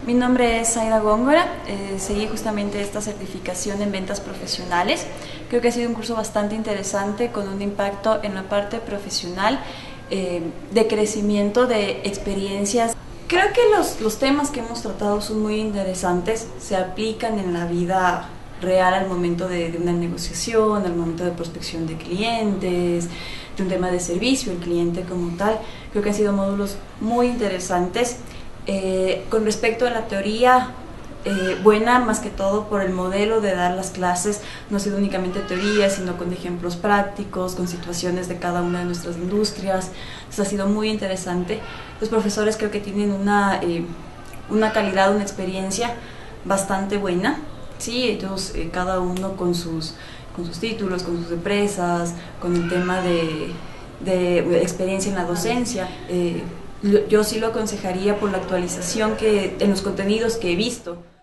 Mi nombre es Zaida Góngora, seguí justamente esta certificación en ventas profesionales. Creo que ha sido un curso bastante interesante con un impacto en la parte profesional, de crecimiento, de experiencias. Creo que los temas que hemos tratado son muy interesantes, se aplican en la vida real al momento de una negociación, al momento de prospección de clientes, de un tema de servicio, el cliente como tal. Creo que han sido módulos muy interesantes. Con respecto a la teoría, buena más que todo por el modelo de dar las clases, no ha sido únicamente teoría, sino con ejemplos prácticos, con situaciones de cada una de nuestras industrias. Entonces ha sido muy interesante. Los profesores creo que tienen una calidad, una experiencia bastante buena. Sí, ellos cada uno con sus títulos, con sus empresas, con el tema de experiencia en la docencia. Yo sí lo aconsejaría por la actualización en los contenidos que he visto.